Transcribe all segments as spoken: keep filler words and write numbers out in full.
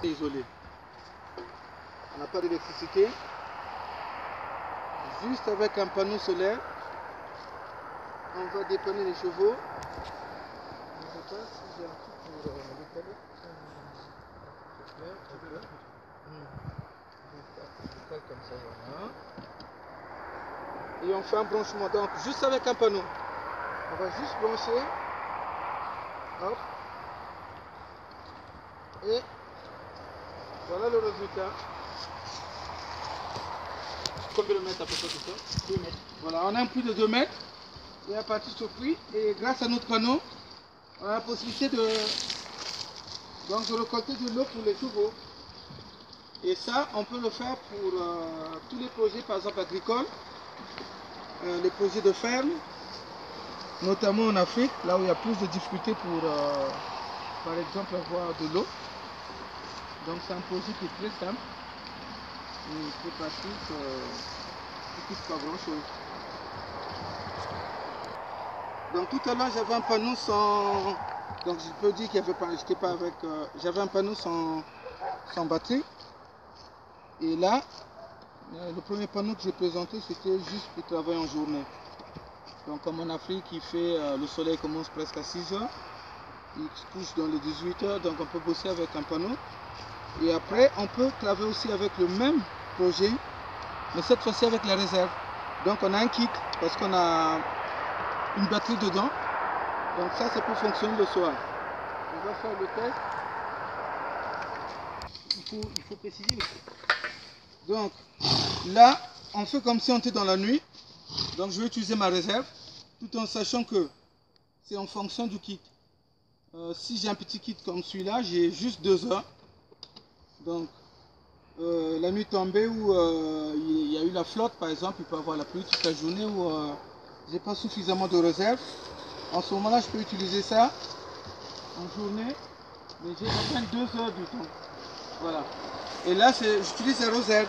Isolé. On n'a pas d'électricité. Juste avec un panneau solaire, on va dépanner les chevaux. Je ne sais pas si j'ai un truc pour euh, décaler. Je comme ça, voilà. Et on fait un branchement, donc juste avec un panneau. On va juste brancher. Hop. Et voilà le résultat. Combien de mètres à peu près tout ça? deux mètres. Voilà, on a un puits de deux mètres. Et à partir de ce puits, et grâce à notre panneau, on a la possibilité de, donc, de récolter de l'eau pour les chevaux. Et ça, on peut le faire pour euh, tous les projets, par exemple agricoles, euh, les projets de ferme, notamment en Afrique, là où il y a plus de difficultés pour, euh, par exemple, avoir de l'eau. Donc c'est un projet qui est très simple et très pratique, euh, qui ne coûte pas grand chose. Donc tout à l'heure j'avais un panneau sans, donc je peux dire qu'il y avait pas, j'étais pas avec, euh, j'avais un panneau sans, sans batterie. Et là, le premier panneau que j'ai présenté, c'était juste pour travailler en journée. Donc comme en Afrique, il fait, euh, le soleil commence presque à six heures, il se couche dans les dix-huit heures, donc on peut bosser avec un panneau. Et après, on peut travailler aussi avec le même projet, mais cette fois-ci avec la réserve. Donc on a un kit, parce qu'on a une batterie dedans. Donc ça, c'est pour fonctionner le soir. On va faire le test. Il faut, il faut préciser. Donc là, on fait comme si on était dans la nuit. Donc je vais utiliser ma réserve, tout en sachant que c'est en fonction du kit. Euh, si j'ai un petit kit comme celui-là, j'ai juste deux heures. Donc euh, la nuit tombée où euh, il y a eu la flotte, par exemple, il peut y avoir la pluie toute la journée où euh, j'ai pas suffisamment de réserve. En ce moment-là, je peux utiliser ça en journée, mais j'ai à peine deux heures du temps. Voilà. Et là, j'utilise la réserve.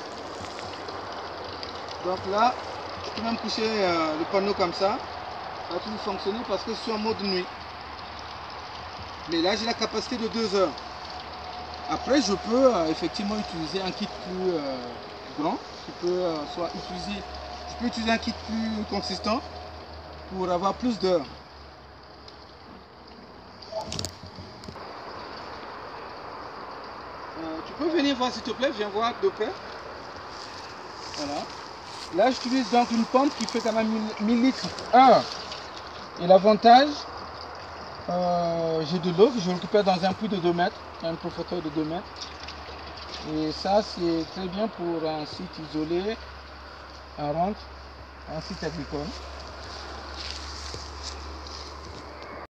Donc là, je peux même coucher euh, le panneau comme ça. Ça va toujours fonctionner parce que je suis en mode nuit. Mais là, j'ai la capacité de deux heures. Après, je peux euh, effectivement utiliser un kit plus euh, grand. Je peux, euh, soit utiliser, je peux utiliser un kit plus consistant pour avoir plus d'heures. Euh, tu peux venir voir s'il te plaît, viens voir de près. Voilà. Là, j'utilise donc une pompe qui fait quand même mille litres heure. Et l'avantage, euh, j'ai de l'eau que je récupère dans un puits de deux mètres, un profondeur de deux mètres. Et ça, c'est très bien pour un site isolé, un rente, un site agricole.